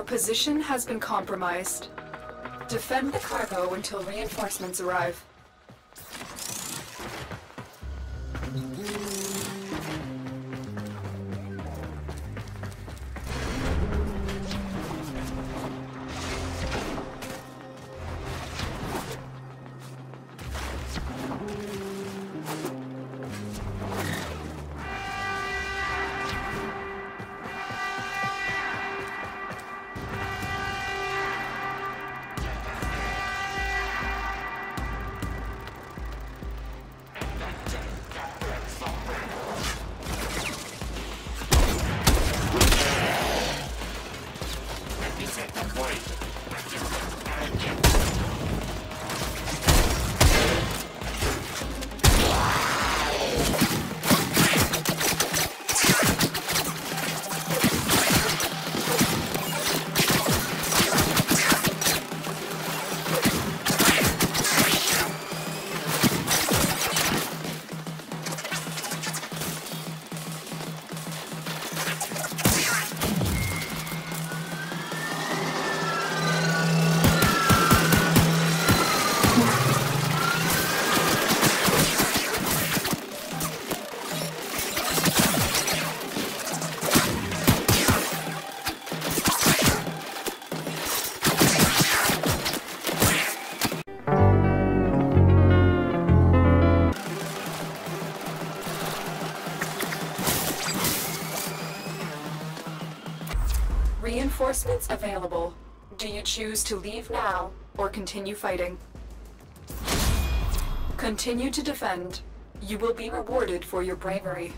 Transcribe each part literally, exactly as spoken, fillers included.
position has been compromised. Defend the cargo until reinforcements arrive. Reinforcements available. Do you choose to leave now or continue fighting? Continue to defend. You will be rewarded for your bravery.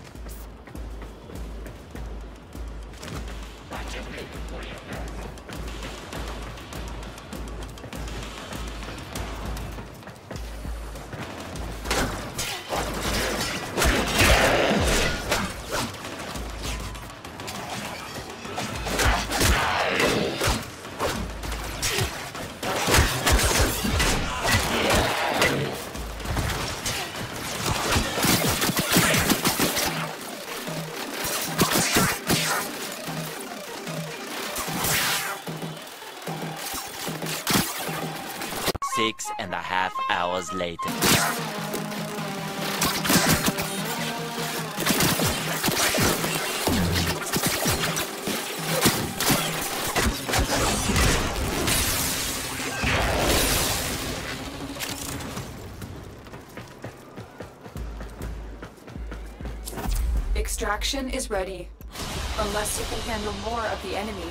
Six and a half hours later. Extraction is ready, unless you can handle more of the enemy.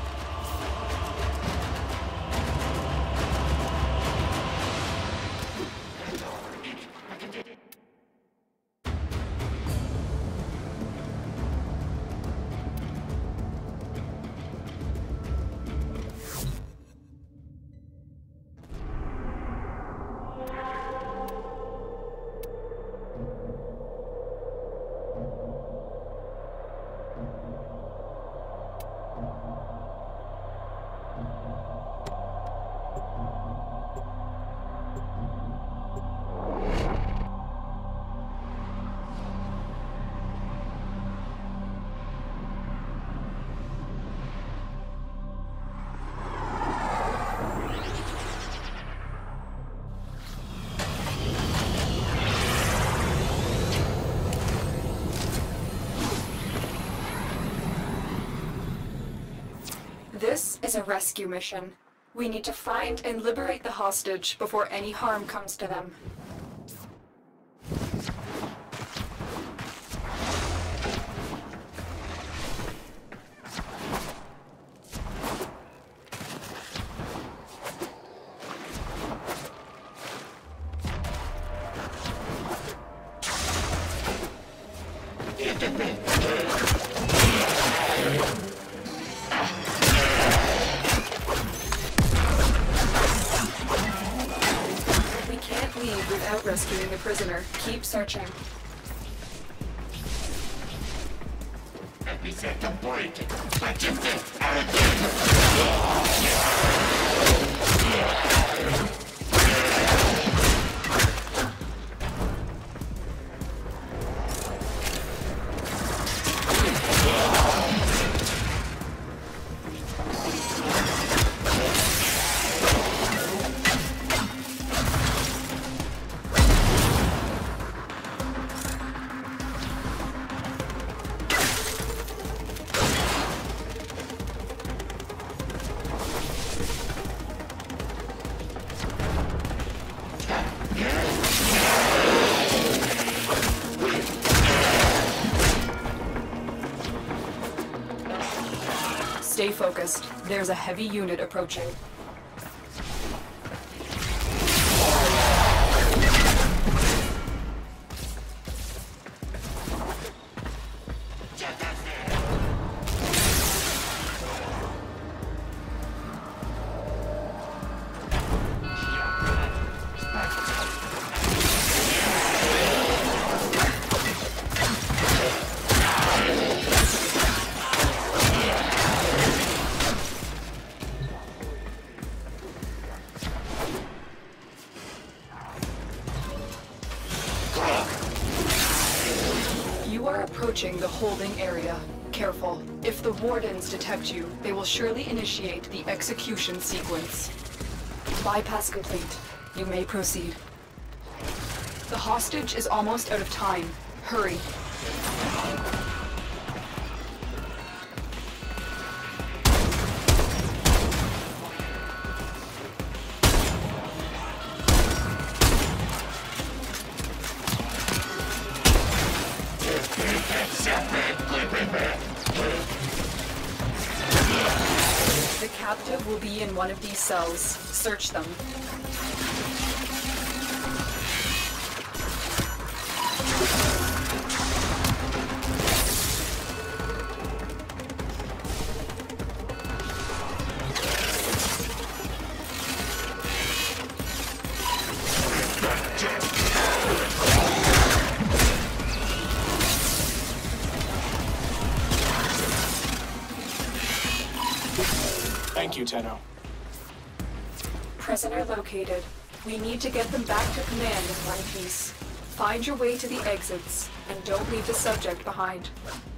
This is a rescue mission. We need to find and liberate the hostage before any harm comes to them. Without rescuing the prisoner. Keep searching. Let me set the point. Let you Stay focused. There's a heavy unit approaching. You are approaching the holding area. Careful. If the wardens detect you, they will surely initiate the execution sequence. Bypass complete. You may proceed. The hostage is almost out of time. Hurry. The captive will be in one of these cells. Search them. Thank you, Tenno. Prisoner located. We need to get them back to command in one piece. Find your way to the exits, and don't leave the subject behind.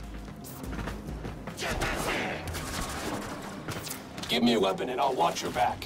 Give me a weapon and I'll watch your back.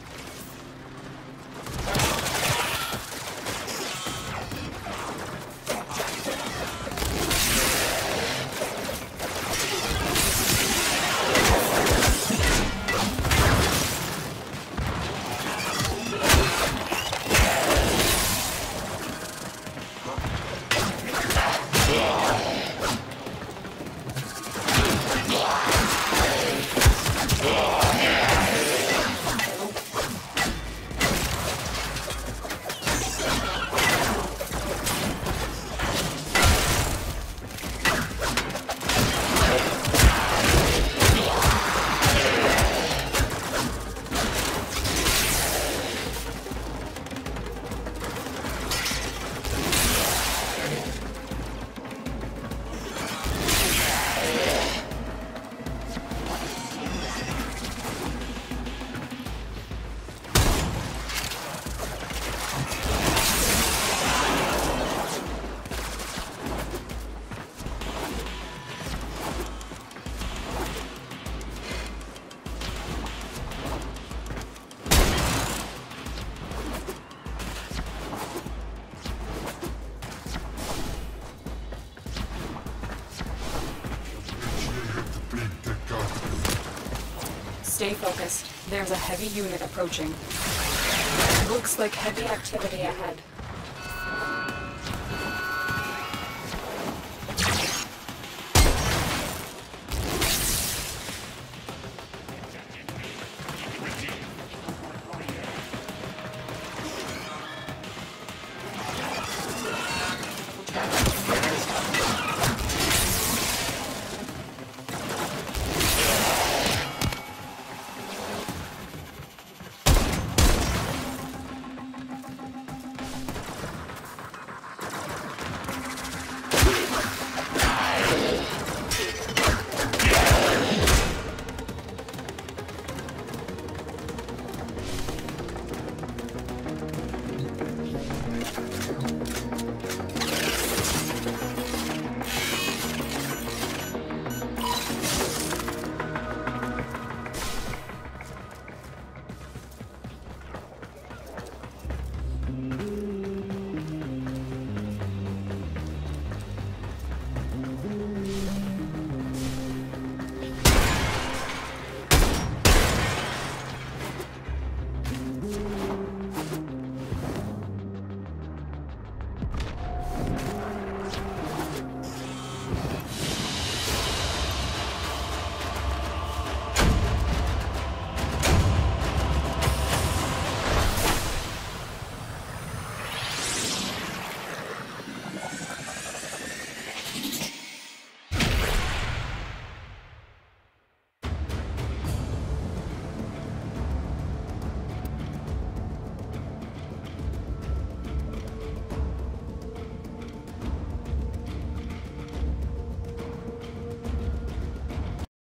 Stay focused. There's a heavy unit approaching. Looks like heavy activity ahead.